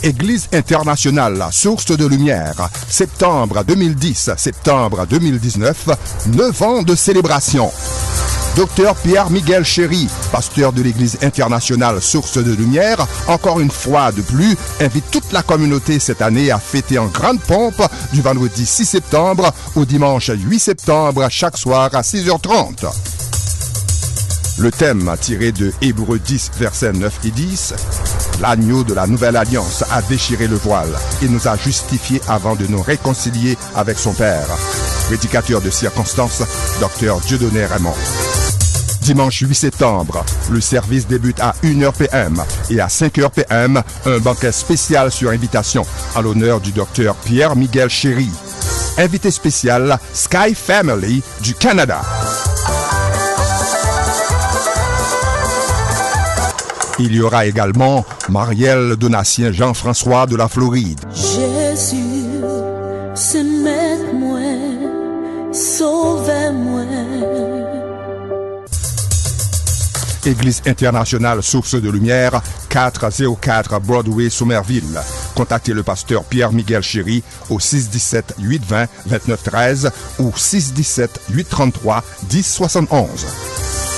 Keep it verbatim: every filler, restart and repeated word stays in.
Église internationale, source de lumière, septembre deux mille dix, septembre deux mille dix-neuf, neuf ans de célébration. Docteur Pierre-Miguel Chéry, pasteur de l'Église internationale Source de Lumière, encore une fois de plus, invite toute la communauté cette année à fêter en grande pompe du vendredi six septembre au dimanche huit septembre, chaque soir à six heures trente. Le thème tiré de Hébreux dix, versets neuf et dix, l'agneau de la nouvelle alliance a déchiré le voile et nous a justifiés avant de nous réconcilier avec son Père. Prédicateur de circonstance, Docteur Dieudonné Raymond. Dimanche huit septembre, le service débute à une heure p m et à cinq heures p m, un banquet spécial sur invitation en l'honneur du docteur Pierre-Miguel Chéry. Invité spécial, Sky Family du Canada. Il y aura également Marielle Donatien Jean-François de la Floride. Jésus, c'est moi, sauvez-moi. Église internationale Source de Lumière, quatre cent quatre Broadway, Somerville. Contactez le pasteur Pierre-Miguel Chéry au six un sept, huit deux zéro, deux neuf un trois ou six un sept, huit trois trois, dix soixante et onze.